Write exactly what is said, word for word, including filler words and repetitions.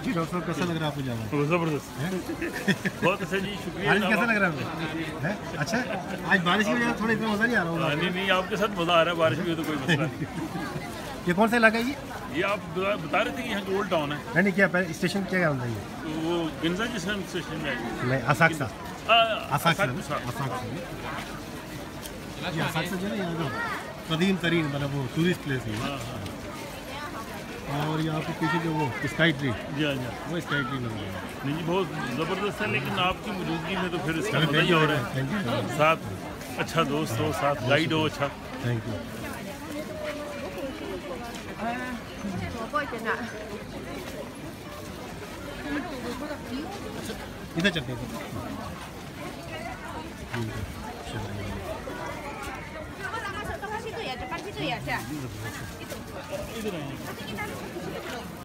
जी doctor साहब, कैसा लग रहा है आपको जाना? ज़बरदस्त, बहुत अच्छा जी, शुक्रिया। आज कैसा लग रहा है है? अच्छा, आज बारिश की वजह से थोड़ा इतना मज़ा नहीं आ रहा होगा? नहीं नहीं, आपके साथ मज़ा आ रहा है, बारिश भी हो तो कोई मसला नहीं। ये कौन सा इलाका है ये? ये आप बता रहे थे कि यहाँ की ओल्ड टाउन है। नहीं नहीं, क्या पहले स्टेशन क्या क्या होता है ये? तो वो गिंजा जिस स्टेशन में है। नहीं, असाक्सा। असाक्सा असाक्सा। असाक्सा ये असाक्सा जो है ना, यहाँ का कदीम तरीन मतलब वो टूरिस्ट प्लेस है। हाँ हाँ। और यहाँ पे पीछे जो वो स्काई ट्री, जी हाँ जी, वो स्काई ट्री लग रहा है। नहीं जी, बहुत ज़बरदस्त है, लेकिन आपकी मौजूदगी में तो फिर इसका चलो, मज़ा ही हो रहा है। थैंक यू साथ अच्छा दोस्त हो, साथ गाइड हो अच्छा। Thank you. इधर चलते हैं। Itu ya, depan situ ya, Cak. Itu. इधर आइए।